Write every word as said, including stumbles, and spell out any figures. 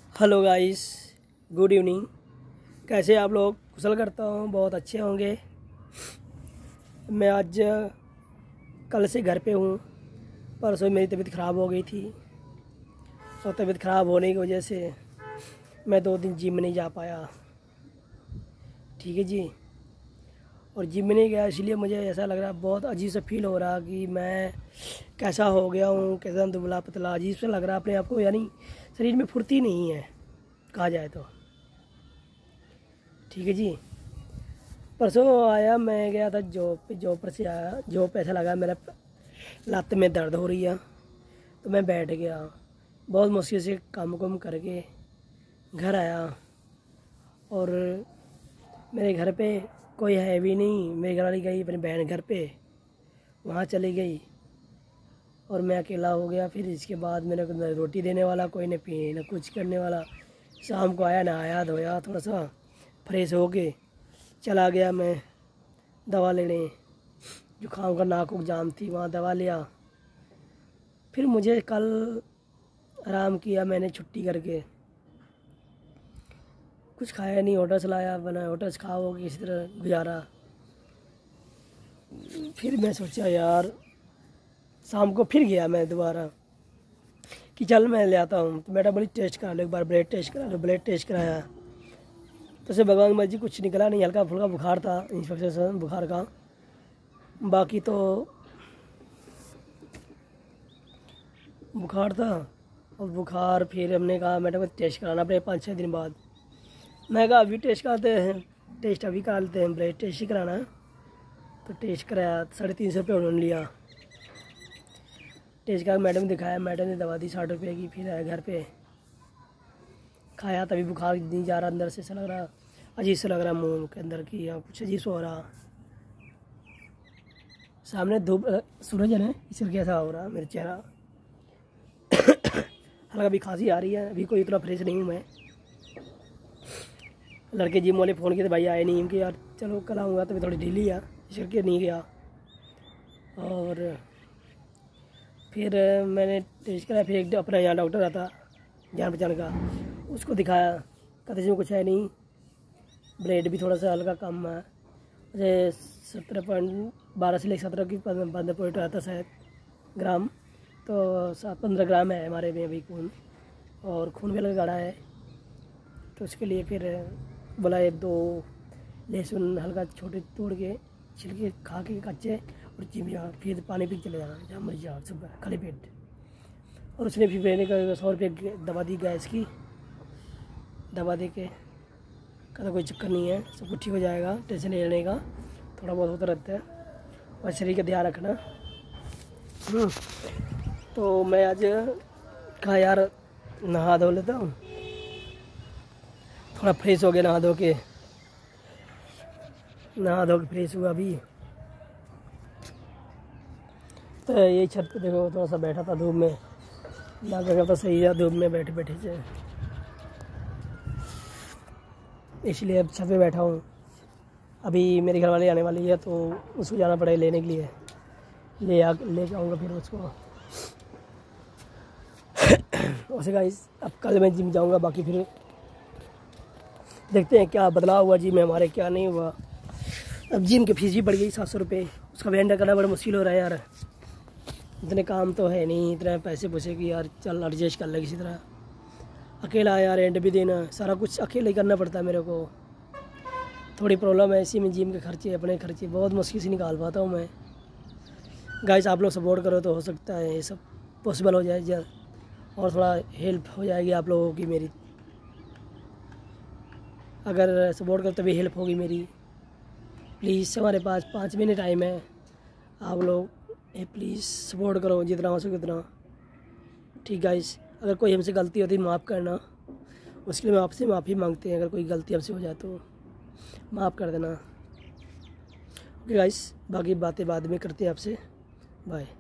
Hello guys, good evening. कैसे आप लोग? कुशल करता हूँ बहुत अच्छे होंगे। मैं आज कल से घर पे हूँ। परसों मेरी तबीयत ख़राब हो गई थी और तबीयत ख़राब होने की वजह से मैं दो दिन जिम नहीं जा पाया। ठीक है जी। और जिम में नहीं गया इसलिए मुझे ऐसा लग रहा, बहुत अजीब सा फील हो रहा कि मैं कैसा हो गया हूँ, कैसा दुबला पतला अजीब सा लग रहा अपने आप को। यानी शरीर में फुर्ती नहीं है कहा जाए तो। ठीक है जी। परसों आया, मैं गया था जॉब पे। जॉब पर से आया, जॉब पे ऐसा लगा मेरा लात में दर्द हो रही है तो मैं बैठ गया। बहुत मुश्किल से काम कुम करके घर आया और मेरे घर पे कोई है भी नहीं। मेरी घरवाली गई अपनी बहन घर पे, वहाँ चली गई और मैं अकेला हो गया। फिर इसके बाद मेरे को न रोटी देने वाला कोई, न पी न कुछ करने वाला। शाम को आया, नहाया धोया, थोड़ा सा फ्रेश हो के चला गया मैं दवा लेने। जुकाम का नाक जाम थी, वहाँ दवा लिया। फिर मुझे कल आराम किया मैंने छुट्टी करके, कुछ खाया नहीं, होटल चलाया, बना होटल खा हो किसी तरह गुजारा। फिर मैं सोचा यार, शाम को फिर गया मैं दोबारा कि चल मैं ले आता हूँ तो मेटाबॉलिक टेस्ट करा लो एक बार, ब्लड टेस्ट करा लो। ब्लड टेस्ट कराया तो से भगवान मर्जी कुछ निकला नहीं। हल्का फुल्का बुखार था, इन्फेक्शन बुखार का, बाकी तो बुखार था। और बुखार फिर हमने कहा मेटाबॉलिक टेस्ट कराना पड़ेगा पाँच छः दिन बाद। मैं कहा अभी टेस्ट कराते हैं, टेस्ट अभी करा लेते हैं, ब्लड टेस्ट ही कराना है। तो टेस्ट कराया, साढ़े तीन सौ रुपये उन्होंने लिया। टेस्ट का मैडम दिखाया, मैडम ने दवा दी साठ रुपये की। फिर आया घर पे, खाया, तभी बुखार नहीं जा रहा अंदर से। ऐसा लग रहा, अजीब सा लग रहा मुंह के अंदर की, या कुछ अजीब सा हो रहा। सामने धूप सूरज है ना, इसलिए कैसा हो रहा मेरा चेहरा। हल्का भी खांसी आ रही है, अभी कोई इतना फ्रेश नहीं हूँ मैं। लड़के जिम वाले फ़ोन किए थे, भाई आए नहीं कि यार चलो कल आऊँगा, तभी थोड़ी ढीली है इसलिए नहीं गया। और फिर मैंने टेस्ट कराया। फिर एक अपना यहाँ डॉक्टर आता जान पहचान का, उसको दिखाया, कहते इसमें कुछ है नहीं। ब्लड भी थोड़ा सा हल्का कम है, जैसे सत्रह पॉइंट बारह से लेकर सत्रह की पंद्रह पॉइंट आता शायद ग्राम, तो सात पंद्रह ग्राम है हमारे में अभी खून। और खून भी अलग गाढ़ा है, तो उसके लिए फिर बोला एक दो लहसुन हल्का छोटे तोड़ के छिलके खा के कच्चे, और जिम जा, फिर पानी पी चले जाना जहाँ मर्जी जाओ सुबह खाली पेट। और उसने फिर मैंने का सौ रुपये दवा दी, गैस की दवा दे के कहता कोई चक्कर नहीं है, सब कुछ ठीक हो जाएगा, टेंशन नहीं लेने का, थोड़ा बहुत होता रहता है और शरीर का ध्यान रखना। तो मैं आज कहा यार नहा धो लेता हूँ, थोड़ा फ्रेश हो गया। नहा धो के नहा धो के फ्रेश हुआ अभी। तो यही छत पे देखो थोड़ा सा बैठा था धूप में, ना जगह तो सही है धूप में बैठे बैठे से, इसलिए अब छत पे बैठा हूँ। अभी मेरे घर वाले आने वाली है तो उसको जाना पड़ेगा लेने के लिए, ले आ ले जाऊँगा फिर उसको। वैसे गाइस अब कल मैं जिम जाऊँगा, बाकी फिर देखते हैं क्या बदलाव हुआ जिम में हमारे, क्या नहीं हुआ। अब जिम की फीस भी बढ़ गई सात सौ रुपये, उसका वेंडर करना बड़ा मुश्किल हो रहा है यार। इतने काम तो है नहीं, इतने पैसे पूछे कि यार चल एडजस्ट कर ले किसी तरह। अकेला यार, रेंट भी देना, सारा कुछ अकेले ही करना पड़ता है मेरे को। थोड़ी प्रॉब्लम है इसी में, जिम के खर्चे, अपने खर्चे बहुत मुश्किल से निकाल पाता हूँ मैं। गाइस आप लोग सपोर्ट करो तो हो सकता है ये सब पॉसिबल हो जाए जल्द, और थोड़ा हेल्प हो जाएगी आप लोगों की मेरी। अगर सपोर्ट करो तभी हेल्प होगी मेरी। प्लीज़ हमारे पास पाँच महीने टाइम है, आप लोग प्लीज़ सपोर्ट करो जितना हो सके उतना। ठीक गाइस, अगर कोई हमसे गलती होती माफ़ करना, उसके लिए मैं आपसे माफ़ी मांगते हैं। अगर कोई गलती हमसे हो जाए तो माफ़ कर देना। ओके गाइस, बाकी बातें बाद में करते हैं आपसे। बाय।